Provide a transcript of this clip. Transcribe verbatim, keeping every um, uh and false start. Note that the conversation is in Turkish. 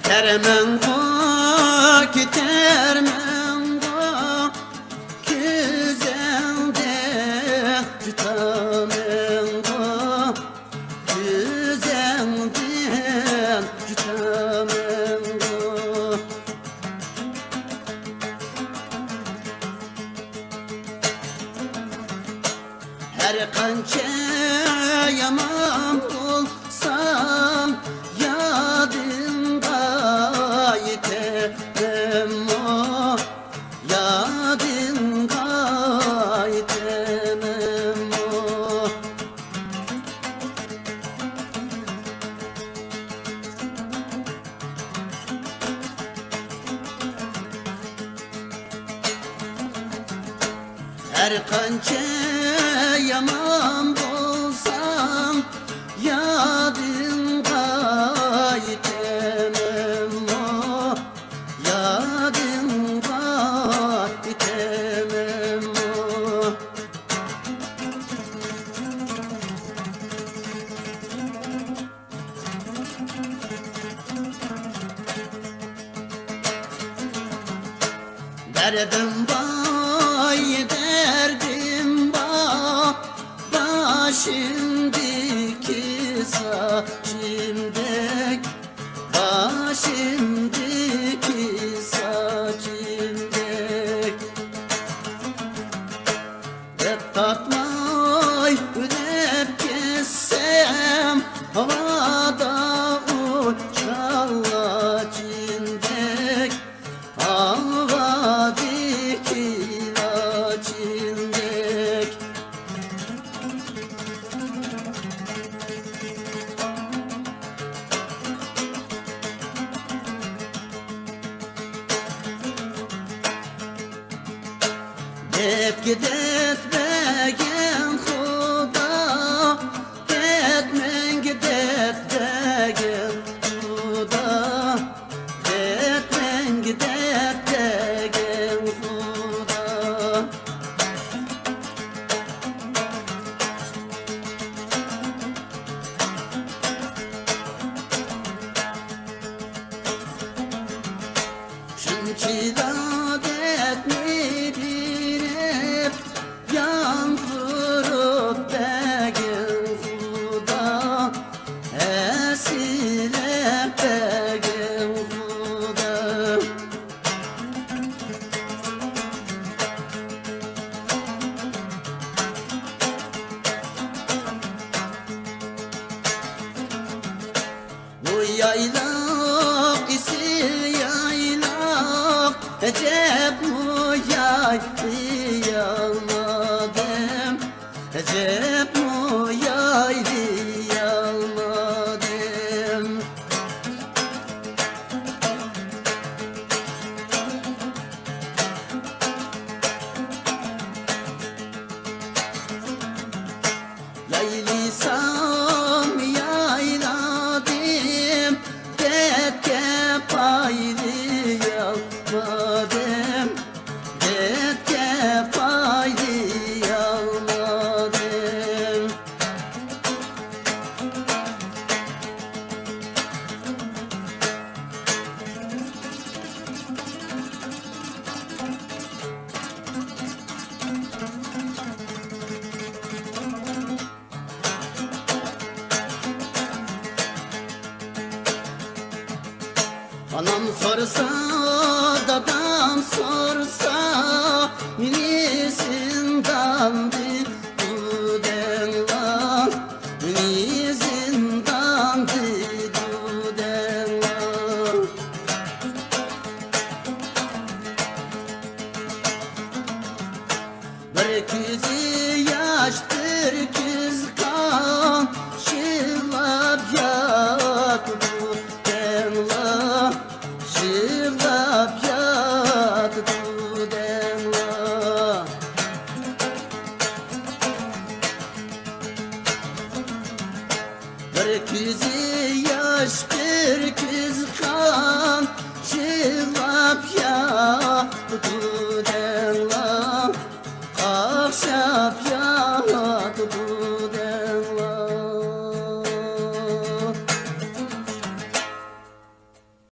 Termengo termengo güzelde tutamengo güzelden tutamengo her kança yaman olsam yadında yitemem o yadında yitemem o her kança yaman olsam yadında yitemem o yadında yitemem o derdim vay derdim vay başımdaki saçımdek başımdaki saçımdek hep tatmay hep kessem havada uçarlar çindek havadaki laçindek hep gidetmegen Huda Detmen gidetmegen Huda Detmen gidetmegen Huda Çünkü ladet midir yan vurup begin Huda esile begin Huda bu yaylak isi yaylak Ecep mu yaylayamadım Ecep mu yaylayamadım Yaylıysam yayladım Detke paylayamadım Detke paylayamadım Anam sorsa, dadam sorsa Minizindan di dudenla Minizindan di dudenla Bir küzü yaş, bir küz kan Şılap yat dudenla Şılap yat dudenla Bir küzü yaş, bir küz